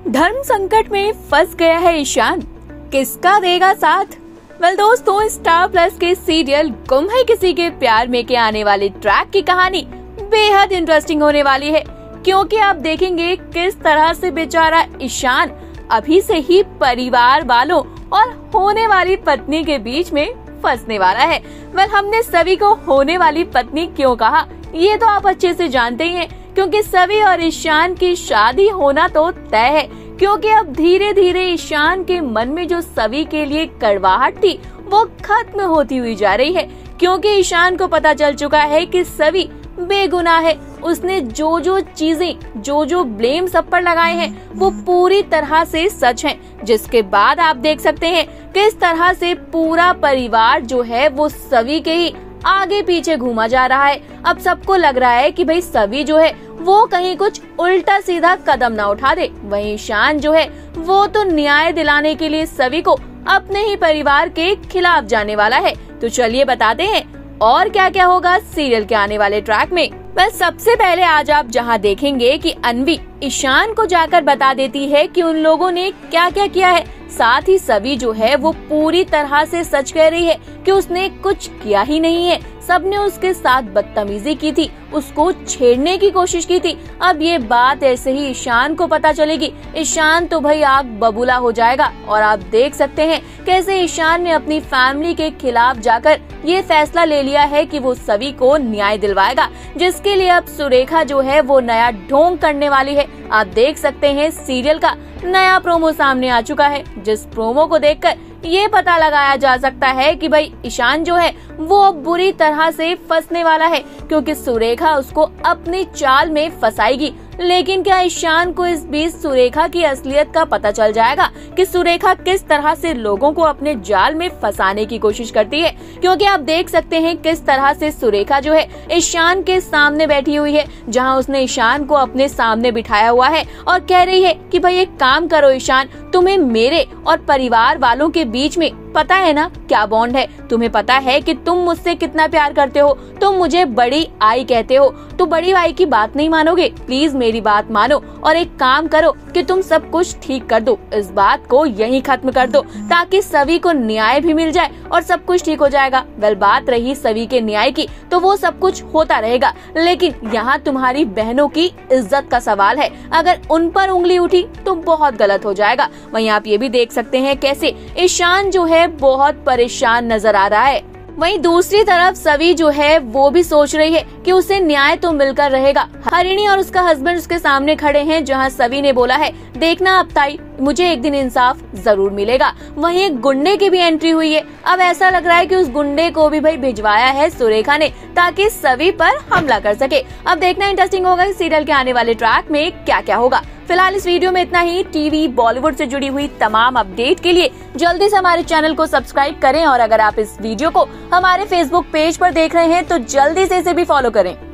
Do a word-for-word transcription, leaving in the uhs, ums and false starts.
धर्म संकट में फंस गया है ईशान, किसका देगा साथ। वेल दोस्तों, स्टार प्लस के सीरियल गुम है किसी के प्यार में के आने वाले ट्रैक की कहानी बेहद इंटरेस्टिंग होने वाली है, क्योंकि आप देखेंगे किस तरह से बेचारा ईशान अभी से ही परिवार वालों और होने वाली पत्नी के बीच में फंसने वाला है। वेल हमने सभी को होने वाली पत्नी क्यों कहा, ये तो आप अच्छे से जानते ही हैं, क्योंकि सभी और ईशान की शादी होना तो तय है। क्योंकि अब धीरे धीरे ईशान के मन में जो सभी के लिए कड़वाहट थी वो खत्म होती हुई जा रही है, क्योंकि ईशान को पता चल चुका है कि सभी बेगुनाह है। उसने जो जो चीजें जो जो ब्लेम सब पर लगाए हैं वो पूरी तरह से सच हैं, जिसके बाद आप देख सकते हैं किस तरह से पूरा परिवार जो है वो सभी के ही आगे पीछे घूमा जा रहा है। अब सबको लग रहा है कि भाई सभी जो है वो कहीं कुछ उल्टा सीधा कदम ना उठा दे। वहीं ईशान जो है वो तो न्याय दिलाने के लिए सभी को अपने ही परिवार के खिलाफ जाने वाला है। तो चलिए बताते हैं और क्या क्या होगा सीरियल के आने वाले ट्रैक में। बस सबसे पहले आज आप जहां देखेंगे कि अन्वी ईशान को जाकर बता देती है कि उन लोगों ने क्या क्या किया है। साथ ही सभी जो है वो पूरी तरह से सच कह रही है कि उसने कुछ किया ही नहीं है। सबने उसके साथ बदतमीजी की थी, उसको छेड़ने की कोशिश की थी। अब ये बात ऐसे ही ईशान को पता चलेगी, ईशान तो भाई आग बबूला हो जाएगा। और आप देख सकते हैं कैसे ईशान ने अपनी फैमिली के खिलाफ जाकर ये फैसला ले लिया है कि वो सभी को न्याय दिलवाएगा, जिसके लिए अब सुरेखा जो है वो नया ढोंग करने वाली है। आप देख सकते हैं सीरियल का नया प्रोमो सामने आ चुका है, जिस प्रोमो को देखकर ये पता लगाया जा सकता है कि भाई ईशान जो है वो बुरी तरह से फंसने वाला है, क्योंकि सुरेखा उसको अपनी चाल में फंसाएगी। लेकिन क्या ईशान को इस बीच सुरेखा की असलियत का पता चल जाएगा कि सुरेखा किस तरह से लोगों को अपने जाल में फंसाने की कोशिश करती है? क्योंकि आप देख सकते हैं किस तरह से सुरेखा जो है ईशान के सामने बैठी हुई है, जहां उसने ईशान को अपने सामने बिठाया हुआ है और कह रही है कि भाई एक काम करो ईशान, तुम्हें मेरे और परिवार वालों के बीच में पता है ना क्या बॉन्ड है, तुम्हें पता है कि तुम मुझसे कितना प्यार करते हो, तुम मुझे बड़ी आई कहते हो, तो बड़ी आई की बात नहीं मानोगे? प्लीज मेरी बात मानो और एक काम करो कि तुम सब कुछ ठीक कर दो, इस बात को यहीं खत्म कर दो, ताकि सभी को न्याय भी मिल जाए और सब कुछ ठीक हो जाएगा। वेल बात रही सभी के न्याय की, तो वो सब कुछ होता रहेगा, लेकिन यहाँ तुम्हारी बहनों की इज्जत का सवाल है, अगर उन पर उंगली उठी तो बहुत गलत हो जाएगा। वहीं आप ये भी देख सकते हैं कैसे ईशान जो है बहुत परेशान नजर आ रहा है। वहीं दूसरी तरफ सभी जो है वो भी सोच रही है कि उसे न्याय तो मिलकर रहेगा। हरिणी और उसका हस्बैंड उसके सामने खड़े हैं, जहां सभी ने बोला है देखना अब ताई, मुझे एक दिन इंसाफ जरूर मिलेगा। वहीं एक गुंडे की भी एंट्री हुई है। अब ऐसा लग रहा है कि उस गुंडे को भी भाई भिजवाया है सुरेखा ने, ताकि सभी पर हमला कर सके। अब देखना इंटरेस्टिंग होगा इस सीरियल के आने वाले ट्रैक में क्या क्या होगा। फिलहाल इस वीडियो में इतना ही। टीवी बॉलीवुड से जुड़ी हुई तमाम अपडेट के लिए जल्दी से हमारे चैनल को सब्सक्राइब करें, और अगर आप इस वीडियो को हमारे फेसबुक पेज पर देख रहे हैं तो जल्दी से इसे भी फॉलो करें।